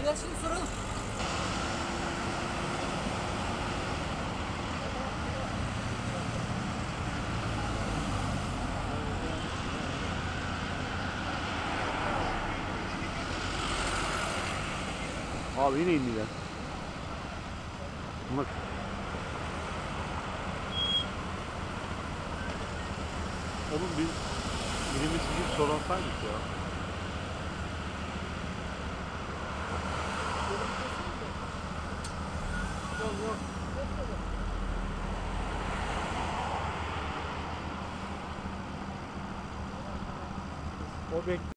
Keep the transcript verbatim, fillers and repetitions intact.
Gel şimdi soralım. Abi yine indiler. Bak. Oğlum biz yirmi sekiz soransaydık ya. Yok yok. O bekliyor.